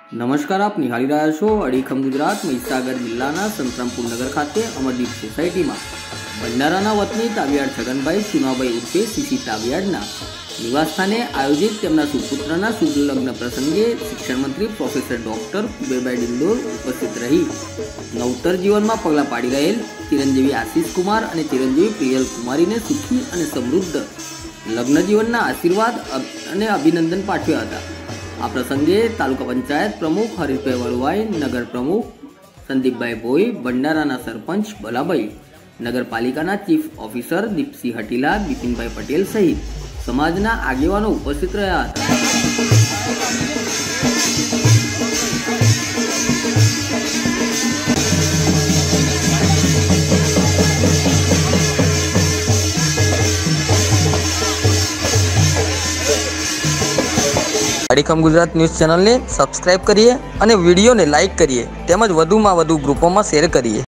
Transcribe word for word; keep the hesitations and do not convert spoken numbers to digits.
નમસ્કાર, આપ નિહાળી રહ્યા છો અડીખમ ગુજરાત. મહીસાગર જિલ્લાના સંતરામપુર નગર ખાતે અમરદીપ સોસાયટીમાં ભંડારાના વતની તાવિયાડ છગનભાઈ ચુનાભાઈ ઉર્ફે સીસી તાવિયાડના નિવાસસ્થાને આયોજિત તેમના સુપુત્રના શુભ લગ્ન પ્રસંગે શિક્ષણ મંત્રી પ્રોફેસર ડોક્ટર કુબેરભાઈ ડિંડોર ઉપસ્થિત રહી નવતર જીવનમાં પગલાં પાડી રહેલ ચિરંજીવી આશીષ કુમાર અને ચિરંજીવી પ્રિયલ કુમારીને સુખી અને સમૃદ્ધ લગ્ન જીવનના આશીર્વાદ અને અભિનંદન પાઠવ્યા હતા. આ પ્રસંગે તાલુકા પંચાયત પ્રમુખ હરીશભાઈ વળવાઈ, નગર પ્રમુખ સંદીપભાઈ ભોઈ, ભંડારાના સરપંચ બલાભાઈ, નગરપાલિકાના ચીફ ઓફિસર દીપસિંહ હટીલા, બિપિનભાઈ પટેલ સહિત સમાજના આગેવાનો ઉપસ્થિત રહ્યા હતા. અડીખમ ગુજરાત ન્યૂઝ ચેનલને સબસ્ક્રાઇબ કરીએ અને વિડીયોને લાઇક કરીએ તેમજ વધુમાં વધુ ગ્રુપોમાં શેર કરીએ.